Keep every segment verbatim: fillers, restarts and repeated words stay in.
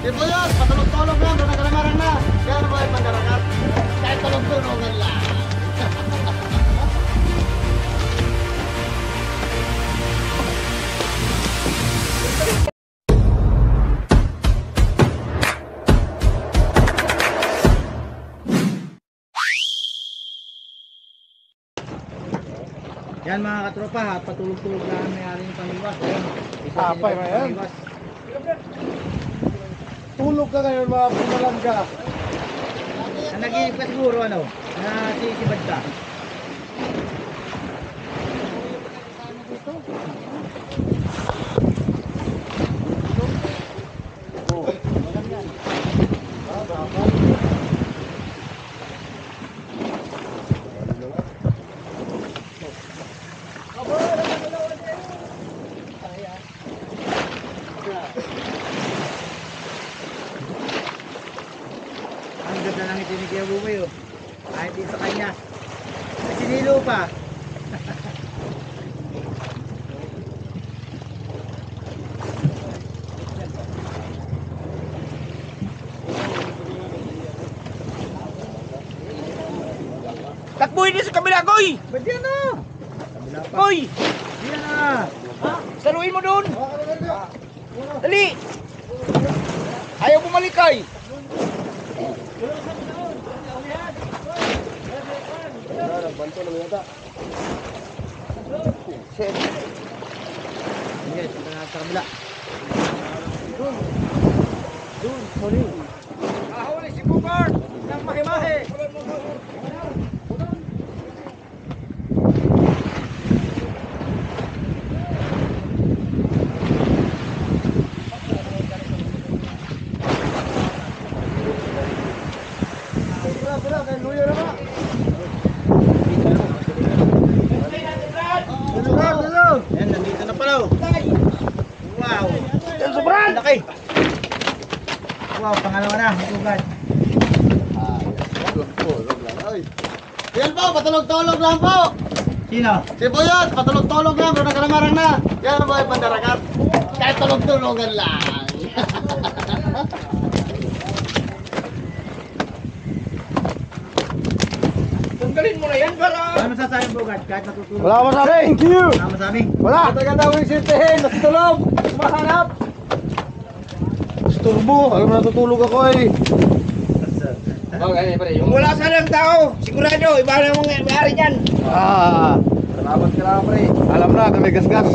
Sibuyas, patulog-tulog yan, doon nagkalamarang na. Yan ba yung pandarakat? Kahit tulog-tulogan lang. Yan mga katropa, ha, patulog-tulog na nangyari yung paniwas. Apay ba yan? Tulog ka ngayon mga pumalangga. Ang nag-iip ka siguro ano, na sisibad ka. Ang ganda lang ito ni Kuya Buboy oh. Kahit din sa kanya. Sinilo pa. Takbuhin niyo sa kabila, Koy! Ba't yan na? Kabila pa. Koy! Yan na. Ha? Saluin mo doon! Dali! Ayaw bumalik, Koy! Banto na yata. Shit. Yes, ito na sa kabila. Doon. Doon, sorry. Ahuli si Bubart ng mahimahe! Pula, pula, kay Luyo na ba? Tulog, tulog. Yan, nandito na pala oh. Wow. Yan, sobrang! Laki. Wow, pangalawa na. Hugad. Yan po, patulog-tulog lang po. Sino? Sibuyas, patulog-tulog yan, doon nagkalamarang na. Yan ba yung pandarakat? Kahit tulog-tulogan lang. Tanggalin mo na yan para... Ano masasabi mo Hugad? Kahit natutulog. Wala ka masabi. Thank you. Wala masabi. Wala. Katagal daw yung sintihin, natutulog. Mahanap. Sturbo, alam mo natutulog ako eh. Okay, pare. Yung wala sanang tao, sigurado, iba na mong may-ari dyan. Ah, salamat ka lang pre. Alam na, kami gas-gas.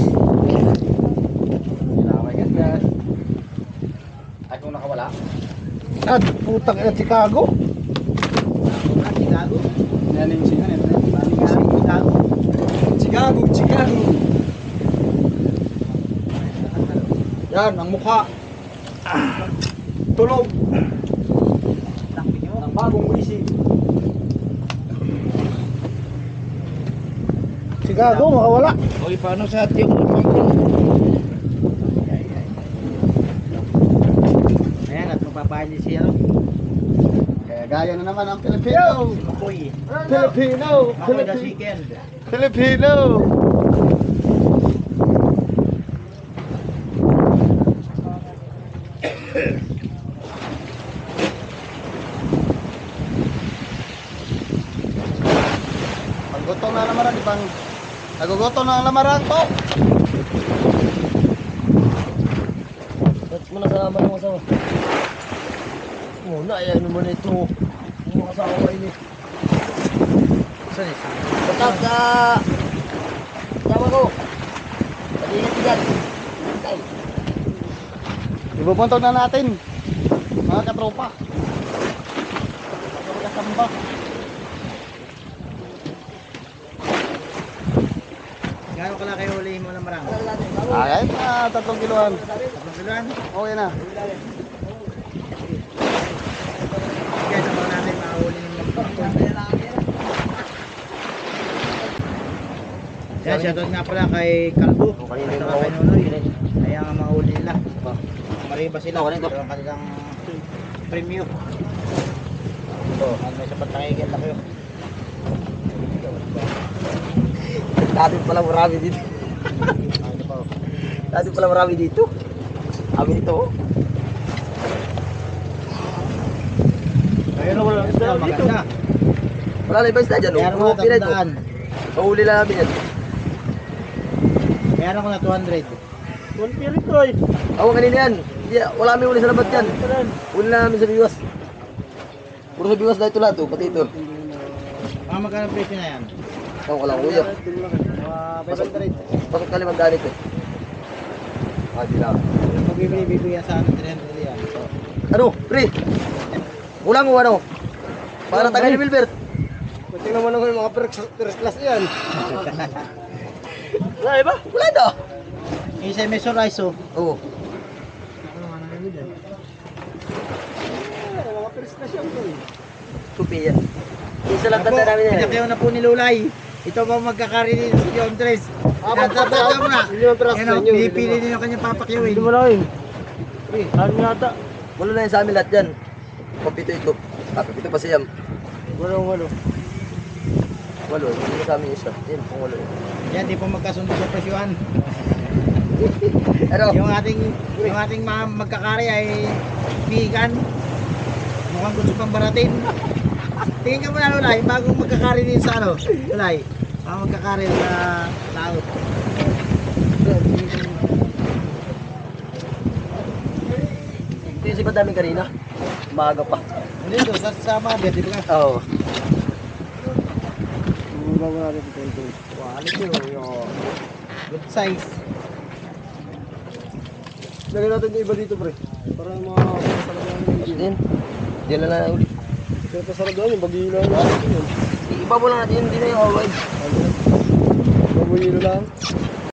Kami gas-gas. Ay, kung nakawala? At putang ina Chicago. Ah, Chicago. Yan yung singan eh. Chicago. Chicago, Chicago. Yan, ang mukha. Ah, tulog. Ang bagong wisi. Chicago, makawala. Oy, paano sa ating pangkong? Ayan, at mapapahin niya siya. Kaya gaya na naman ang Pilipino. Si Makoy. Filipino. Makoy the Filipi- second. Filipino. Paggutom na ang lamaran, di bang nagugutom na ang lamaran to. Ba't mo nasama ng asawa? Muna, ayan naman ito. Mga asawa ini. Saan eh? Patap sa sama ko. Pag-ingat ka dyan. Ibubuntog na natin, mga katropa. Magkasamba. Gano'n ka lang kayo hulihin mo ng marang? Ah, kahit na tatlong kiloan. Tatlong kiluan? Okay na. Kaya sa mga natin mahuli ng mga. Kaya shoutout nga pala kay Kalbo. At saka kay Nonoy. Kaya nga mahuli nila. Mariba sila. Ito ang kanilang premyo. Ito, ang may sapat nakikil na kayo. Dati pala marami dito. Ano pa? Dati pala marami dito. Kami dito. Oh. Ayun ako lang. Isda, maganda. Wala na ibang isda dyan. Meron Oh. ko Okay na ito. tatandaan. Mahuli lang namin yan. Meron ko na two hundred. One pirit ko eh. Ako kanina yan. Hindi, wala kami huli sa labat yan. Huli lang namin sa biwas. Puro sa biwas na ito lahat. Oh. Pati ito. Mga magkano presyo na yan? Ako ko lang kuya. Mga five hundred. Pasok ka limang ganit eh. Ah, di lang. Yung pagbibili, bibigyan sa amin three hundred yan. Ano? Pre? Kulang mo ano? Para taga ni Wilbert. Buti naman ako yung mga first, first class yan. Wala iba? Wala na. Isa may surprise oh. Oo. Mga first class yan to eh. Tupi yan. Isa lang tanda namin yan. Pinakyaw na po ni Lulay. Ito ba magkakarinig si John Tres? Ah, Tata mo na. Yun yung first Yan na o, inyo. pinipili din yung kanyang papakyawin. Hindi mo lang eh. Ano yata? Walo na yan sa amin lahat yan. Papito ito. Ah, papito pa siyam. Walang walo. Walo. Hindi sa amin isa. Yan, kung walo. Yan, di po magkasundo sa presyuhan. Ano? Yung ating yung ating mga magkakari ay vegan. Mukhang gusto pang baratin. Tingin ka muna Lulay, bagong magkakari din sa ano? Lulay, mga magkakari sa laot. Ito yung sipat namin kanina. Maaga pa. Hindi ito, sa, sa mga di ba? Oo. Bago natin ito ito. Quality oh. Good size. Lagyan natin yung iba dito pre. Para yung mga pasarap lang yung Tapos din. Diyan na lang ulit. Kaya pasarap lang yung bagilo lang natin yun. Iba mo lang natin yun. Hindi na yung all wide. Bagilo lang.